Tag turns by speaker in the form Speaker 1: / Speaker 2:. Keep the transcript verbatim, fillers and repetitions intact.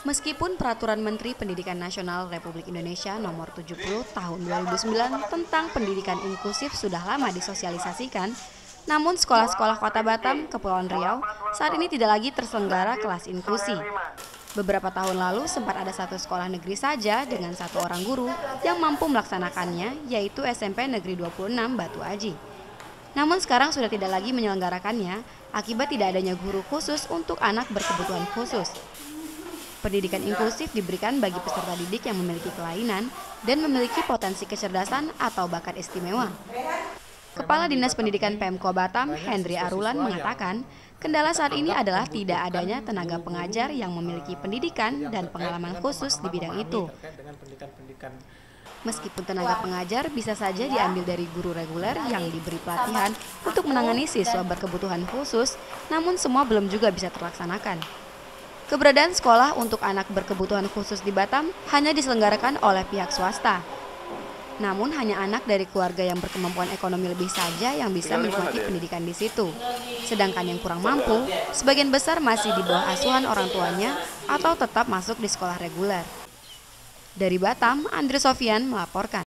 Speaker 1: Meskipun Peraturan Menteri Pendidikan Nasional Republik Indonesia Nomor tujuh puluh Tahun dua ribu sembilan tentang pendidikan inklusif sudah lama disosialisasikan, namun sekolah-sekolah Kota Batam, Kepulauan Riau saat ini tidak lagi terselenggara kelas inklusi. Beberapa tahun lalu sempat ada satu sekolah negeri saja dengan satu orang guru yang mampu melaksanakannya, yaitu S M P Negeri dua puluh enam Batu Aji. Namun sekarang sudah tidak lagi menyelenggarakannya akibat tidak adanya guru khusus untuk anak berkebutuhan khusus. Pendidikan inklusif diberikan bagi peserta didik yang memiliki kelainan dan memiliki potensi kecerdasan atau bakat istimewa. Kepala Dinas Pendidikan Pemko Batam, Hendri Arulan, mengatakan, kendala saat ini adalah tidak adanya tenaga pengajar yang memiliki pendidikan dan pengalaman khusus di bidang itu. Meskipun tenaga pengajar bisa saja diambil dari guru reguler yang diberi pelatihan untuk menangani siswa berkebutuhan khusus, namun semua belum juga bisa terlaksanakan. Keberadaan sekolah untuk anak berkebutuhan khusus di Batam hanya diselenggarakan oleh pihak swasta. Namun hanya anak dari keluarga yang berkemampuan ekonomi lebih saja yang bisa menikmati pendidikan di situ. Sedangkan yang kurang mampu, sebagian besar masih di bawah asuhan orang tuanya atau tetap masuk di sekolah reguler. Dari Batam, Andri Sofian melaporkan.